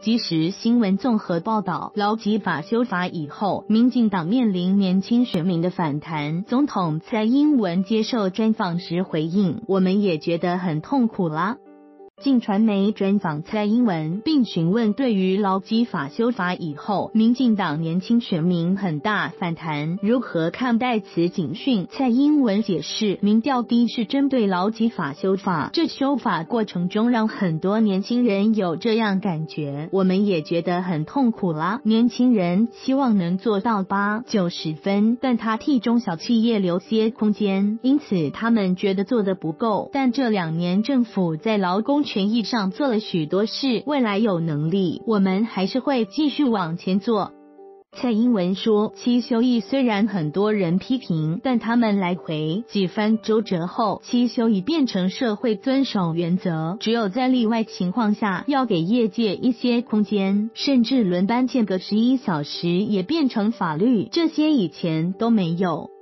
即时新闻综合报道，劳基法修法以后，民进党面临年轻选民的反弹。总统蔡英文接受专访时回应：“我们也觉得很痛苦啦。”近传媒专访蔡英文，并询问对于劳基法修法以后，民进党年轻选民很大反弹，如何看待此警讯？蔡英文解释，民调低是针对劳基法修法，这修法过程中让很多年轻人有这样感觉，我们也觉得很痛苦啦。年轻人希望能做到8、90分，但他替中小企业留些空间，因此他们觉得做得不够。但这2年政府在劳工权益上做了许多事，未来有能力，我们还是会继续往前做。蔡英文说，7休1虽然很多人批评，但他们来回几番周折后，7休1变成社会遵守原则，只有在例外情况下要给业界一些空间，甚至轮班间隔11小时也变成法律，这些以前都没有。